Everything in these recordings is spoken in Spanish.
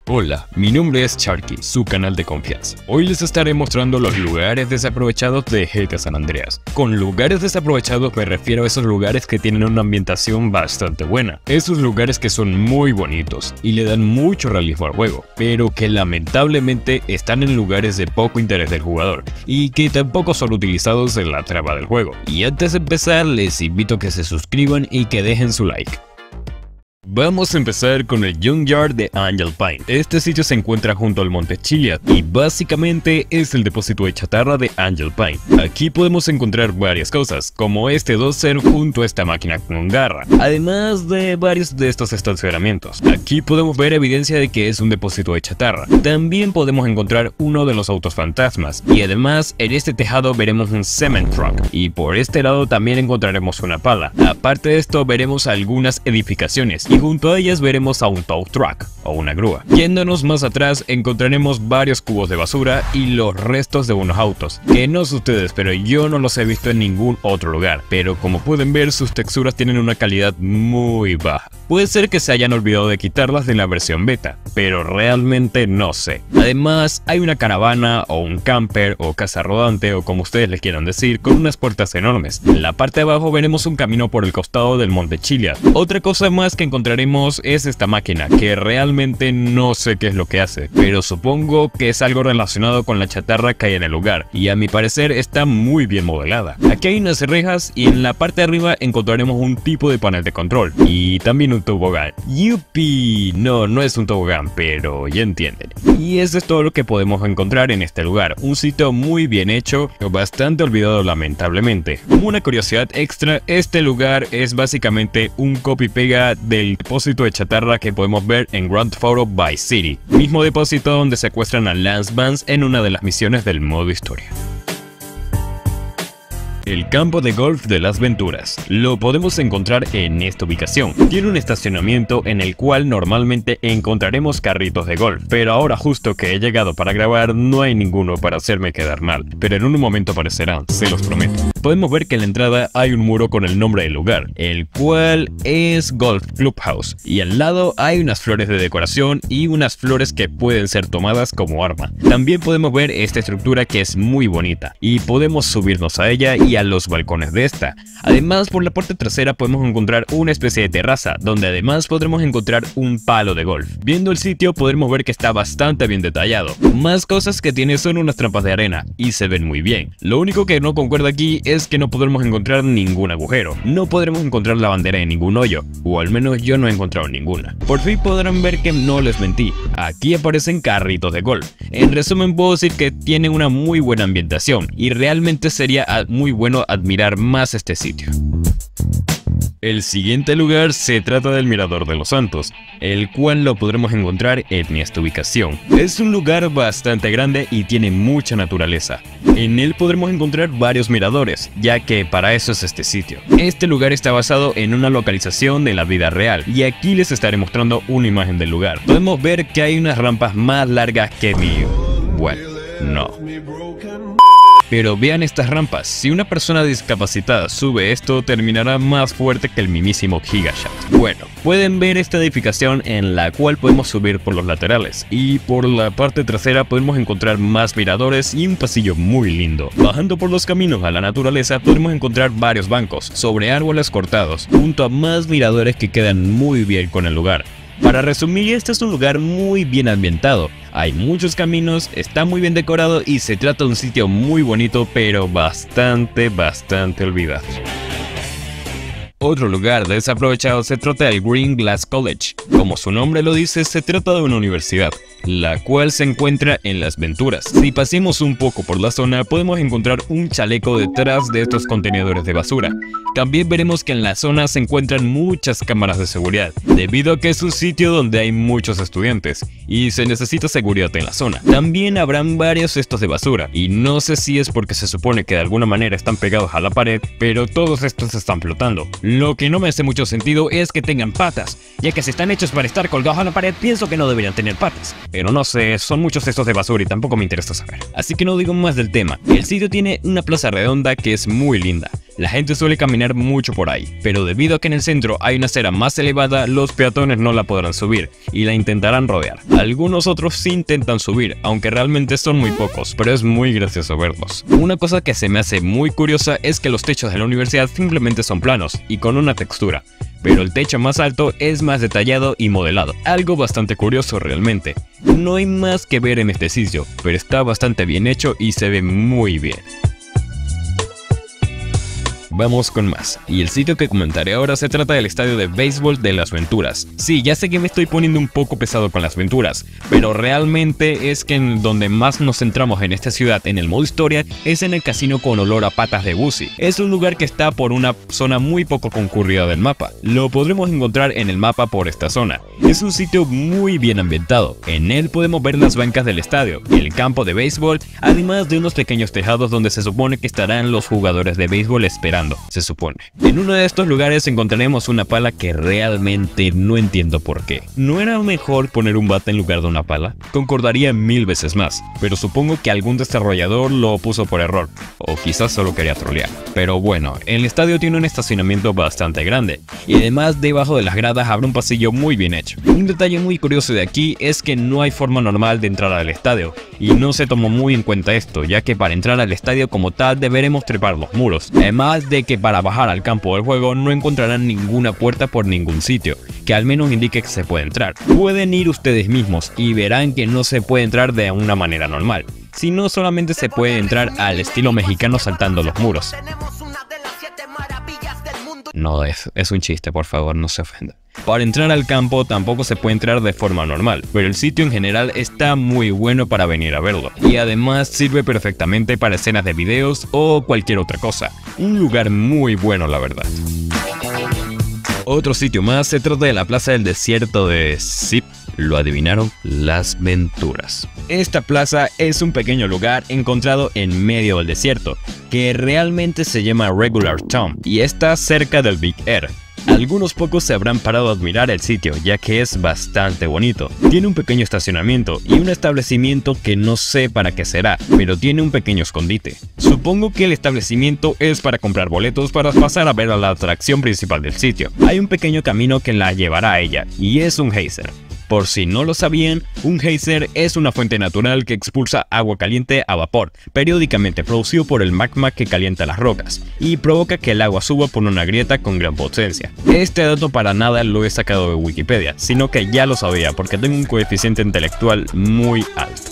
Hola, mi nombre es Sharky, su canal de confianza. Hoy les estaré mostrando los lugares desaprovechados de GTA San Andreas. Con lugares desaprovechados me refiero a esos lugares que tienen una ambientación bastante buena. Esos lugares que son muy bonitos y le dan mucho realismo al juego, pero que lamentablemente están en lugares de poco interés del jugador y que tampoco son utilizados en la trama del juego. Y antes de empezar les invito a que se suscriban y que dejen su like. Vamos a empezar con el Junkyard de Angel Pine. Este sitio se encuentra junto al Monte Chiliad y básicamente es el depósito de chatarra de Angel Pine. Aquí podemos encontrar varias cosas, como este dozer junto a esta máquina con garra, además de varios de estos estacionamientos. Aquí podemos ver evidencia de que es un depósito de chatarra. También podemos encontrar uno de los autos fantasmas y además en este tejado veremos un cement truck y por este lado también encontraremos una pala. Aparte de esto veremos algunas edificaciones y junto a ellas veremos a un tow truck o una grúa. Yéndonos más atrás encontraremos varios cubos de basura y los restos de unos autos, que no sé ustedes, pero yo no los he visto en ningún otro lugar, pero como pueden ver sus texturas tienen una calidad muy baja. Puede ser que se hayan olvidado de quitarlas de la versión beta, pero realmente no sé. Además hay una caravana o un camper o casa rodante o como ustedes le quieran decir, con unas puertas enormes. En la parte de abajo veremos un camino por el costado del Monte Chiliad. Otra cosa más que encontraremos es esta máquina, que realmente no sé qué es lo que hace, pero supongo que es algo relacionado con la chatarra que hay en el lugar, y a mi parecer está muy bien modelada. Aquí hay unas rejas y en la parte de arriba encontraremos un tipo de panel de control, y también un tobogán. ¡Yupi! No, no es un tobogán, pero ya entienden. Y eso es todo lo que podemos encontrar en este lugar, un sitio muy bien hecho, bastante olvidado lamentablemente. Como una curiosidad extra, este lugar es básicamente un copy-pega del depósito de chatarra que podemos ver en Grand Theft Auto Vice City, mismo depósito donde secuestran a Lance Vance en una de las misiones del modo historia. El campo de golf de las Venturas. Lo podemos encontrar en esta ubicación. Tiene un estacionamiento en el cual normalmente encontraremos carritos de golf, pero ahora justo que he llegado para grabar no hay ninguno para hacerme quedar mal, pero en un momento aparecerán, se los prometo. Podemos ver que en la entrada hay un muro con el nombre del lugar, el cual es Golf Clubhouse, y al lado hay unas flores de decoración y unas flores que pueden ser tomadas como arma. También podemos ver esta estructura que es muy bonita y podemos subirnos a ella y a los balcones de esta. Además, por la parte trasera podemos encontrar una especie de terraza, donde además podremos encontrar un palo de golf. Viendo el sitio podremos ver que está bastante bien detallado. Más cosas que tiene son unas trampas de arena, y se ven muy bien. Lo único que no concuerda aquí es que no podremos encontrar ningún agujero. No podremos encontrar la bandera en ningún hoyo, o al menos yo no he encontrado ninguna. Por fin podrán ver que no les mentí. Aquí aparecen carritos de golf. En resumen puedo decir que tienen una muy buena ambientación, y realmente sería muy bueno admirar más este sitio. El siguiente lugar se trata del Mirador de los Santos, el cual lo podremos encontrar en esta ubicación. Es un lugar bastante grande y tiene mucha naturaleza. En él podremos encontrar varios miradores, ya que para eso es este sitio. Este lugar está basado en una localización de la vida real, y aquí les estaré mostrando una imagen del lugar. Podemos ver que hay unas rampas más largas que mi... bueno, no. Pero vean estas rampas, si una persona discapacitada sube esto terminará más fuerte que el mismísimo Gigashaft. Bueno, pueden ver esta edificación en la cual podemos subir por los laterales y por la parte trasera podemos encontrar más miradores y un pasillo muy lindo. Bajando por los caminos a la naturaleza podemos encontrar varios bancos sobre árboles cortados, junto a más miradores que quedan muy bien con el lugar. Para resumir, este es un lugar muy bien ambientado, hay muchos caminos, está muy bien decorado y se trata de un sitio muy bonito pero bastante olvidado. Otro lugar desaprovechado se trata del Green Glass College. Como su nombre lo dice, se trata de una universidad, la cual se encuentra en Las Venturas. Si pasemos un poco por la zona, podemos encontrar un chaleco detrás de estos contenedores de basura. También veremos que en la zona se encuentran muchas cámaras de seguridad, debido a que es un sitio donde hay muchos estudiantes y se necesita seguridad en la zona. También habrán varios cestos de basura, y no sé si es porque se supone que de alguna manera están pegados a la pared, pero todos estos están flotando. Lo que no me hace mucho sentido es que tengan patas, ya que si están hechos para estar colgados a la pared, pienso que no deberían tener patas. Pero no sé, son muchos cestos de basura y tampoco me interesa saber. Así que no digo más del tema. El sitio tiene una plaza redonda que es muy linda. La gente suele caminar mucho por ahí, pero debido a que en el centro hay una acera más elevada, los peatones no la podrán subir y la intentarán rodear. Algunos otros sí intentan subir, aunque realmente son muy pocos, pero es muy gracioso verlos. Una cosa que se me hace muy curiosa es que los techos de la universidad simplemente son planos y con una textura, pero el techo más alto es más detallado y modelado, algo bastante curioso realmente. No hay más que ver en este sitio, pero está bastante bien hecho y se ve muy bien. Vamos con más, y el sitio que comentaré ahora se trata del estadio de béisbol de Las Venturas. Sí, ya sé que me estoy poniendo un poco pesado con Las Venturas, pero realmente es que en donde más nos centramos en esta ciudad en el modo historia es en el casino con olor a patas de Guzzi. Es un lugar que está por una zona muy poco concurrida del mapa. Lo podremos encontrar en el mapa por esta zona. Es un sitio muy bien ambientado. En él podemos ver las bancas del estadio, el campo de béisbol, además de unos pequeños tejados donde se supone que estarán los jugadores de béisbol esperando. Se supone. En uno de estos lugares encontraremos una pala que realmente no entiendo por qué. ¿No era mejor poner un bate en lugar de una pala? Concordaría 1000 veces más, pero supongo que algún desarrollador lo puso por error, o quizás solo quería trolear. Pero bueno, el estadio tiene un estacionamiento bastante grande, y además debajo de las gradas habrá un pasillo muy bien hecho. Un detalle muy curioso de aquí es que no hay forma normal de entrar al estadio, y no se tomó muy en cuenta esto, ya que para entrar al estadio como tal deberemos trepar los muros, además de que para bajar al campo del juego no encontrarán ninguna puerta por ningún sitio, que al menos indique que se puede entrar. Pueden ir ustedes mismos y verán que no se puede entrar de una manera normal, sino solamente se puede entrar al estilo mexicano saltando los muros. No, es un chiste, por favor, no se ofenda. Para entrar al campo tampoco se puede entrar de forma normal, pero el sitio en general está muy bueno para venir a verlo, y además sirve perfectamente para escenas de videos o cualquier otra cosa. Un lugar muy bueno, la verdad. Otro sitio más se trata de la Plaza del Desierto de Zip. Lo adivinaron, Las Venturas. Esta plaza es un pequeño lugar encontrado en medio del desierto, que realmente se llama Regular Town y está cerca del Big Air. Algunos pocos se habrán parado a admirar el sitio, ya que es bastante bonito. Tiene un pequeño estacionamiento y un establecimiento que no sé para qué será, pero tiene un pequeño escondite. Supongo que el establecimiento es para comprar boletos para pasar a ver a la atracción principal del sitio. Hay un pequeño camino que la llevará a ella, y es un geyser. Por si no lo sabían, un geyser es una fuente natural que expulsa agua caliente a vapor, periódicamente producido por el magma que calienta las rocas, y provoca que el agua suba por una grieta con gran potencia. Este dato para nada lo he sacado de Wikipedia, sino que ya lo sabía porque tengo un coeficiente intelectual muy alto.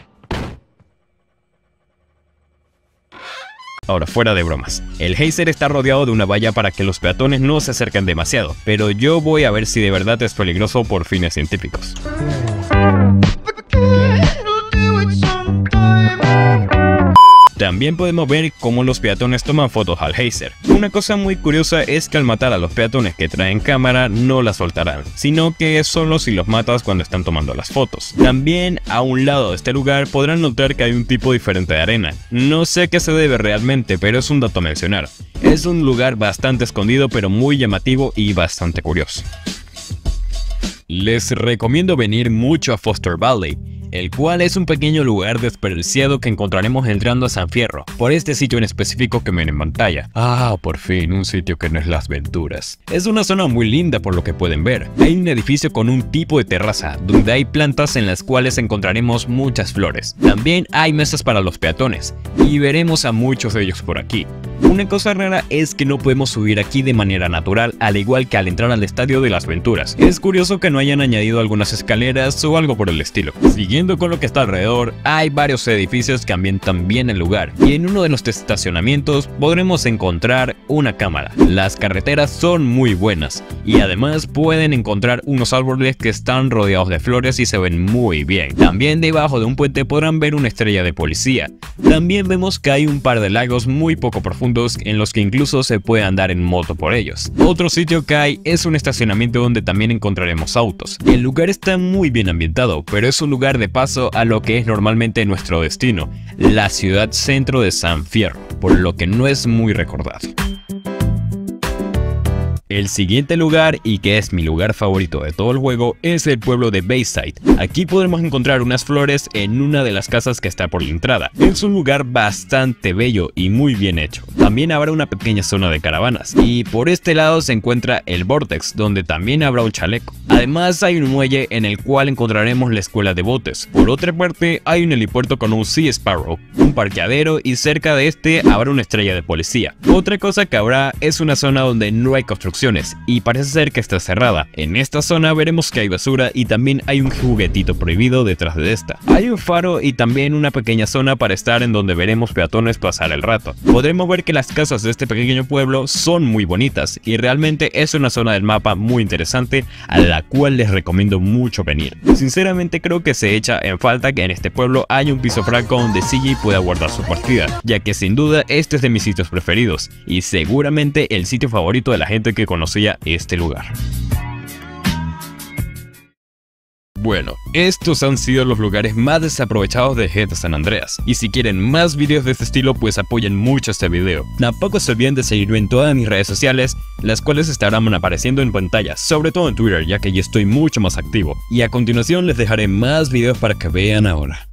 Ahora, fuera de bromas, el geyser está rodeado de una valla para que los peatones no se acerquen demasiado, pero yo voy a ver si de verdad es peligroso por fines científicos. También podemos ver cómo los peatones toman fotos al geyser. Una cosa muy curiosa es que al matar a los peatones que traen cámara no la soltarán, sino que es solo si los matas cuando están tomando las fotos. También a un lado de este lugar podrán notar que hay un tipo diferente de arena. No sé a qué se debe realmente, pero es un dato a mencionar. Es un lugar bastante escondido pero muy llamativo y bastante curioso. Les recomiendo venir mucho a Foster Valley, el cual es un pequeño lugar desperdiciado que encontraremos entrando a San Fierro, por este sitio en específico que ven en pantalla. Ah, por fin, un sitio que no es Las Venturas. Es una zona muy linda por lo que pueden ver. Hay un edificio con un tipo de terraza, donde hay plantas en las cuales encontraremos muchas flores. También hay mesas para los peatones, y veremos a muchos de ellos por aquí. Una cosa rara es que no podemos subir aquí de manera natural, al igual que al entrar al estadio de Las Venturas. Es curioso que no hayan añadido algunas escaleras o algo por el estilo. Siguiendo con lo que está alrededor, hay varios edificios que ambientan bien el lugar, y en uno de los estacionamientos podremos encontrar una cámara. Las carreteras son muy buenas, y además pueden encontrar unos árboles que están rodeados de flores y se ven muy bien. También debajo de un puente podrán ver una estrella de policía. También vemos que hay un par de lagos muy poco profundos en los que incluso se puede andar en moto por ellos. Otro sitio que hay es un estacionamiento donde también encontraremos autos. El lugar está muy bien ambientado, pero es un lugar de paso a lo que es normalmente nuestro destino, la ciudad centro de San Fierro, por lo que no es muy recordado. El siguiente lugar, y que es mi lugar favorito de todo el juego, es el pueblo de Bayside. Aquí podremos encontrar unas flores en una de las casas que está por la entrada. Es un lugar bastante bello y muy bien hecho. También habrá una pequeña zona de caravanas, y por este lado se encuentra el Vortex, donde también habrá un chaleco. Además hay un muelle en el cual encontraremos la escuela de botes. Por otra parte hay un helipuerto con un Sea Sparrow, un parqueadero, y cerca de este habrá una estrella de policía. Otra cosa que habrá es una zona donde no hay construcciones y parece ser que está cerrada. En esta zona veremos que hay basura y también hay un juguetito prohibido detrás de esta. Hay un faro y también una pequeña zona para estar en donde veremos peatones pasar el rato. Podremos ver que las casas de este pequeño pueblo son muy bonitas y realmente es una zona del mapa muy interesante a la cual les recomiendo mucho venir. Sinceramente creo que se echa en falta que en este pueblo haya un piso franco donde CJ pueda guardar su partida, ya que sin duda este es de mis sitios preferidos y seguramente el sitio favorito de la gente que conocía este lugar. Bueno, estos han sido los lugares más desaprovechados de GTA San Andreas, y si quieren más videos de este estilo pues apoyen mucho este video. Tampoco se olviden de seguirme en todas mis redes sociales, las cuales estarán apareciendo en pantalla, sobre todo en Twitter ya que allí estoy mucho más activo, y a continuación les dejaré más videos para que vean ahora.